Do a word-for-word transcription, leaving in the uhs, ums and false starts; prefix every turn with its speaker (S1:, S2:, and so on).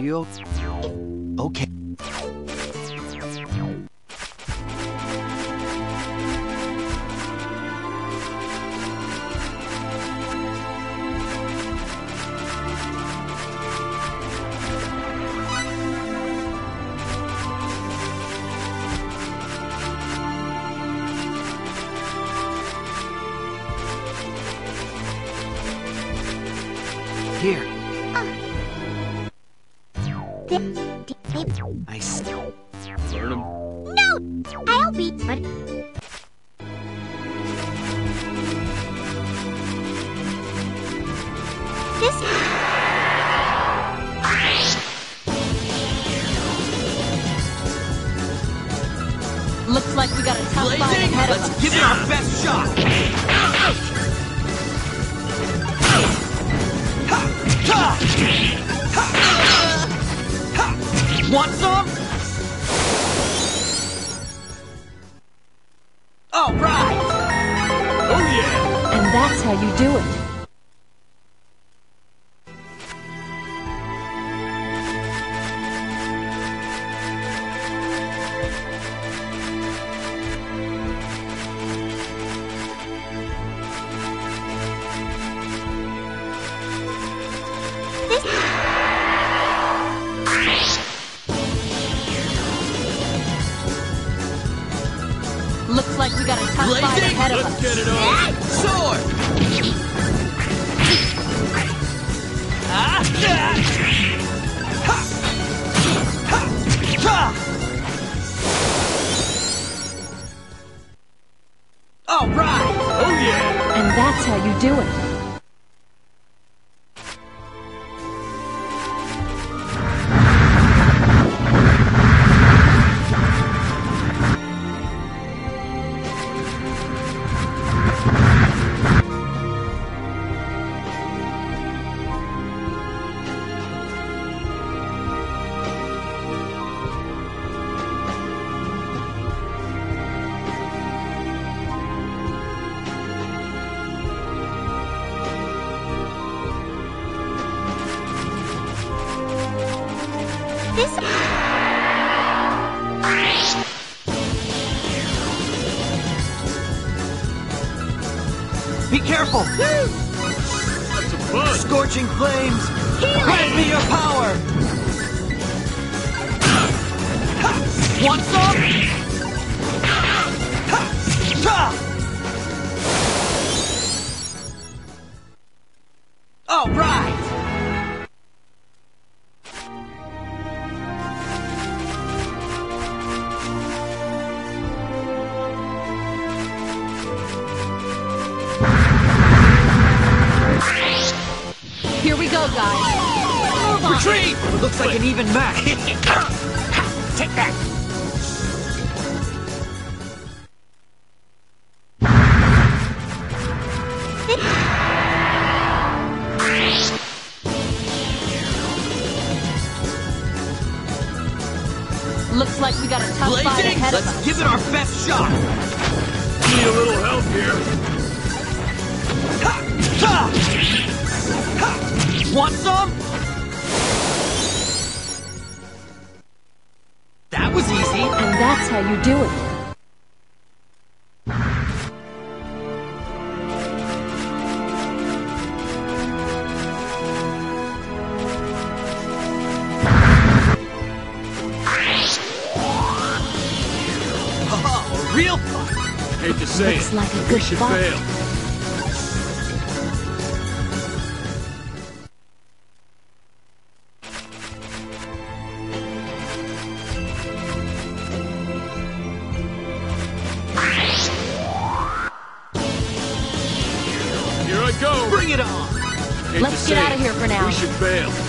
S1: you okay? Here. I still learn them.
S2: No, I'll be. But this.
S3: Looks like we got a tough fight ahead of us.
S1: Let's give it our best shot. Want some? All right!
S4: Oh yeah!
S3: And that's how you do it. Looks like we got a tough fight ahead of us.
S4: Let's get it on!
S1: Sword! Ah! Ha! Ha! Ha! All right!
S4: Oh yeah!
S3: And that's how you do it.
S2: This.
S1: Be careful!
S4: That's a bug!
S1: Scorching flames! Grant me your power! Ha! Want some? Ha! Ha! All right!
S3: Here we go, guys. Move on.
S1: Retreat! Looks like an even match.
S4: Take that!
S3: Looks like we got a tough fight
S1: Blazing!
S3: ahead of
S1: Let's
S3: us.
S1: give it our best shot.
S4: Need a little help here.
S1: Ha! Ha! Ha! Want some? That was easy.
S3: And that's how you do it.
S1: Oh, a real fight.
S4: Hate to say
S3: Looks
S4: it,
S3: like a
S4: we
S3: good
S4: should
S3: fight.
S4: fail. Here I go!
S1: Bring it on.
S4: Hate
S3: Let's
S4: to
S3: get
S4: say
S3: out of
S4: it,
S3: here for now.
S4: We should fail.